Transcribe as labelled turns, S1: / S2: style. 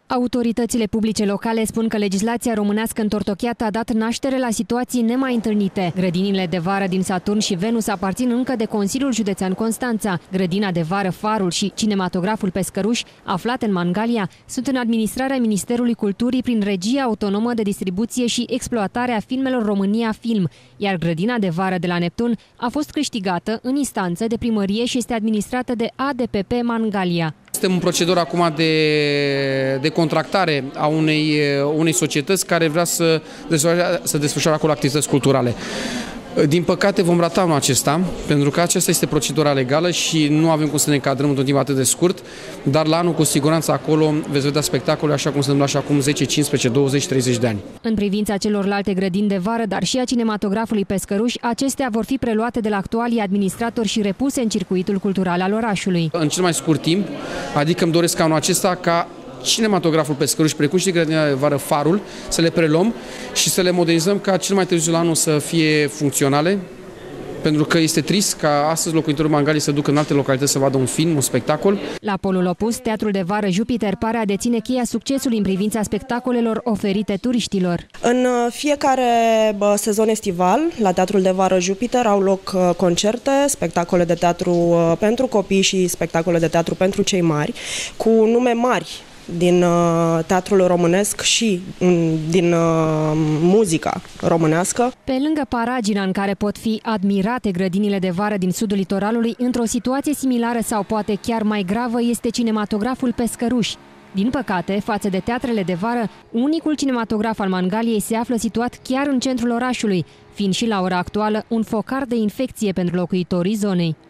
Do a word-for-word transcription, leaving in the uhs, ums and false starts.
S1: Autoritățile publice locale spun că legislația românească întortocheată a dat naștere la situații nemai întâlnite. Grădinile de vară din Saturn și Venus aparțin încă de Consiliul Județean Constanța. Grădina de vară Farul și cinematograful Pescăruș, aflate în Mangalia, sunt în administrarea Ministerului Culturii prin regia autonomă de distribuție și exploatare a filmelor România Film, iar grădina de vară de la Neptun a fost câștigată în instanță de primărie și este administrată de A D P P Mangalia.
S2: Suntem în procedură acum de, de contractare a unei, unei societăți care vrea să desfășoare, să desfășoare acolo activități culturale. Din păcate vom rata anul acesta, pentru că aceasta este procedura legală și nu avem cum să ne încadrăm într-un timp atât de scurt, dar la anul cu siguranță acolo veți vedea spectacole așa cum se întâmplă așa acum zece, cincisprezece, douăzeci, treizeci de ani.
S1: În privința celorlalte grădini de vară, dar și a cinematografului Pescăruș, acestea vor fi preluate de la actualii administratori și repuse în circuitul cultural al orașului.
S2: În cel mai scurt timp, adică îmi doresc anul acesta ca cinematograful Pescăruș, precum și grădina de vară Farul, să le preluăm și să le modernizăm ca cel mai târziu la anul să fie funcționale, pentru că este trist ca astăzi locuitorii Mangalii să ducă în alte localități să vadă un film, un spectacol.
S1: La polul opus, Teatrul de vară Jupiter pare a deține cheia succesului în privința spectacolelor oferite turiștilor.
S3: În fiecare sezon estival, la Teatrul de vară Jupiter au loc concerte, spectacole de teatru pentru copii și spectacole de teatru pentru cei mari, cu nume mari din uh, teatrul românesc și um, din uh, muzica românească.
S1: Pe lângă paragina în care pot fi admirate grădinile de vară din sudul litoralului, într-o situație similară sau poate chiar mai gravă este cinematograful Pescăruș. Din păcate, față de teatrele de vară, unicul cinematograf al Mangaliei se află situat chiar în centrul orașului, fiind și la ora actuală un focar de infecție pentru locuitorii zonei.